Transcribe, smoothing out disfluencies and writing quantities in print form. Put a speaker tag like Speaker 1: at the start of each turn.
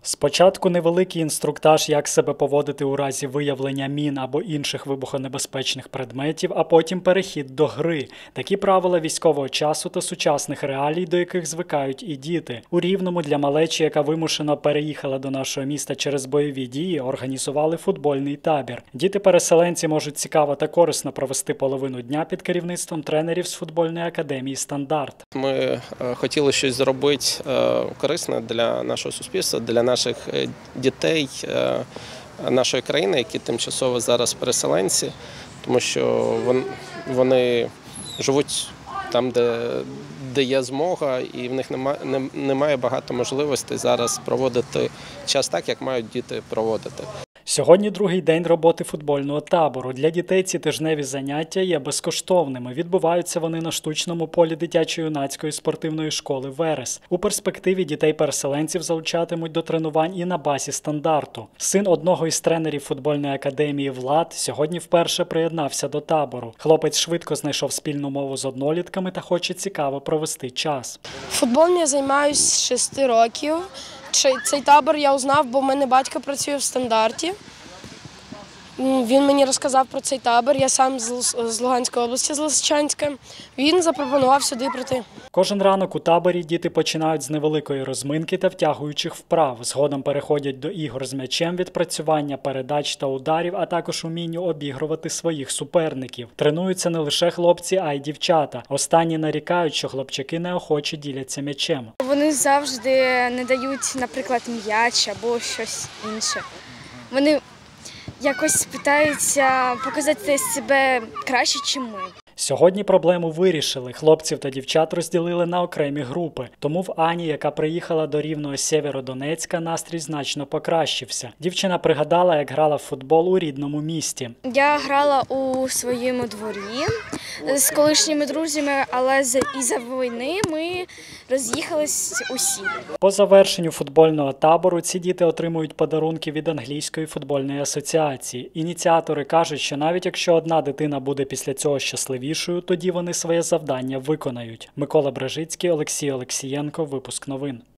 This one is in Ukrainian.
Speaker 1: Спочатку невеликий інструктаж, як себе поводити у разі виявлення мін або інших вибухонебезпечних предметів, а потім перехід до гри. Такі правила військового часу та сучасних реалій, до яких звикають і діти. У Рівному для малечі, яка вимушено переїхала до нашого міста через бойові дії, організували футбольний табір. Діти-переселенці можуть цікаво та корисно провести половину дня під керівництвом тренерів з футбольної академії «Стандарт».
Speaker 2: Ми хотіли щось зробити корисне для нашого суспільства, для наших дітей, нашої країни, які тимчасово зараз переселенці, тому що вони живуть там, де є змога, і в них немає багато можливостей зараз проводити час так, як мають діти проводити.
Speaker 1: Сьогодні другий день роботи футбольного табору. Для дітей ці тижневі заняття є безкоштовними. Відбуваються вони на штучному полі дитячо-юнацької спортивної школи «Верес». У перспективі дітей-переселенців залучатимуть до тренувань і на базі «Стандарту». Син одного із тренерів футбольної академії Влад сьогодні вперше приєднався до табору. Хлопець швидко знайшов спільну мову з однолітками та хоче цікаво провести час.
Speaker 3: Футболом я займаюся з 6 років. Цей табор я узнав, бо в мене батько працює в «Стандарті». Він мені розказав про цей табор, я сам з Луганської області, з Лисичанська. Він запропонував сюди прийти.
Speaker 1: Кожен ранок у таборі діти починають з невеликої розминки та втягуючих вправ. Згодом переходять до ігор з м'ячем, відпрацювання передач та ударів, а також умінню обігрувати своїх суперників. Тренуються не лише хлопці, а й дівчата. Останні нарікають, що хлопчаки неохоче діляться м'ячем.
Speaker 4: Вони завжди не дають, наприклад, м'яч або щось інше. Вони якось питаються показати себе краще, ніж ми.
Speaker 1: Сьогодні проблему вирішили. Хлопців та дівчат розділили на окремі групи. Тому в Ані, яка приїхала до рівного Сєвєродонецька, настрій значно покращився. Дівчина пригадала, як грала в футбол у рідному місті.
Speaker 4: Я грала у своєму дворі з колишніми друзями, але із-за війни ми роз'їхались усі.
Speaker 1: По завершенню футбольного табору ці діти отримують подарунки від англійської футбольної асоціації. Ініціатори кажуть, що навіть якщо одна дитина буде після цього щасливішою, тоді вони своє завдання виконають. Микола Бражицький, Олексій Олексієнко, випуск новин.